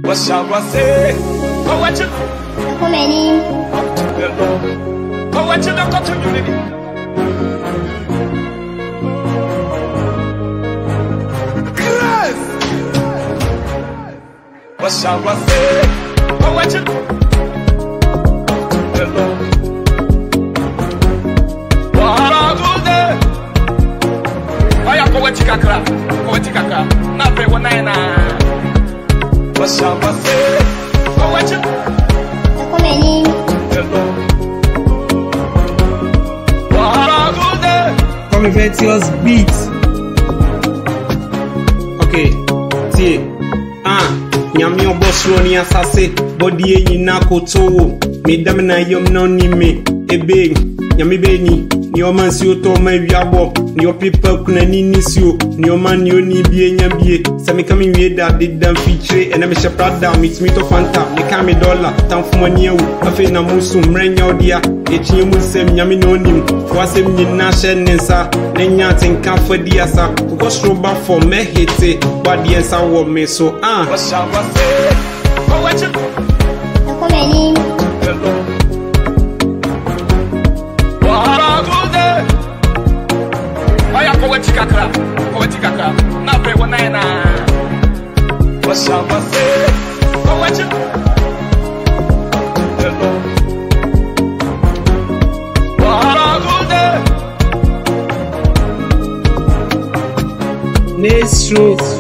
What shall I say? Oh, what you? How many? Oh, what you not continue? What shall I say? Oh, what you? What I do there? I am going to Kakra. Going to Kakra. Not pay 199. What shall I say? Oh, what you? How many? What I do there? Convertius beats. Okay, see. Nyami obosro ni asase body nyina kotowo medam na yom no ni me ebe nyami be ni o man si o to ma wiabo ni o pipa kuna ni nisio ni o man ni oni bie nya bie se me kam wie da didam feature ena me sheprada mit to fanta me kam me dollar tamfo ni ewu afi na musu mrenya odia etie mu sem nyami no nim wasem nyina hye nensa nenya tenka fadi asa obosro ba for me hete body ensa wo me so What shall I say? Oh, what you? How many? What I do there? I am going to Kakra. Going to Kakra. Not pay 199. What shall I say? Oh, what you? What I do there? Nestro